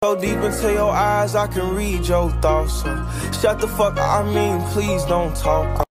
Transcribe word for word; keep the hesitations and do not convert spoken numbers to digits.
So deep into your eyes, I can read your thoughts. So shut the fuck up, I mean, please don't talk.